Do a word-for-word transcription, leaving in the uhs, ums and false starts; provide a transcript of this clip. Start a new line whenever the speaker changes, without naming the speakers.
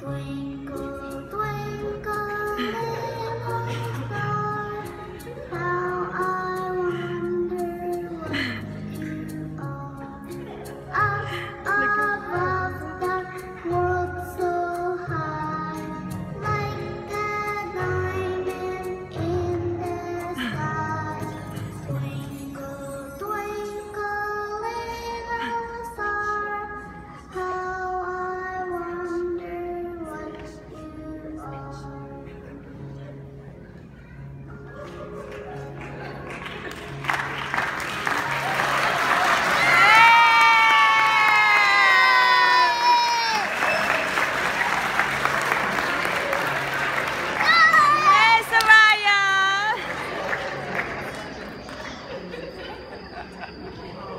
Twinkle, twinkle, little star, how I wonder what you are. Up above the world so high, like a diamond in the sky. Twinkle, twinkle, little star, how I wonder what you are.
Yes, Araya!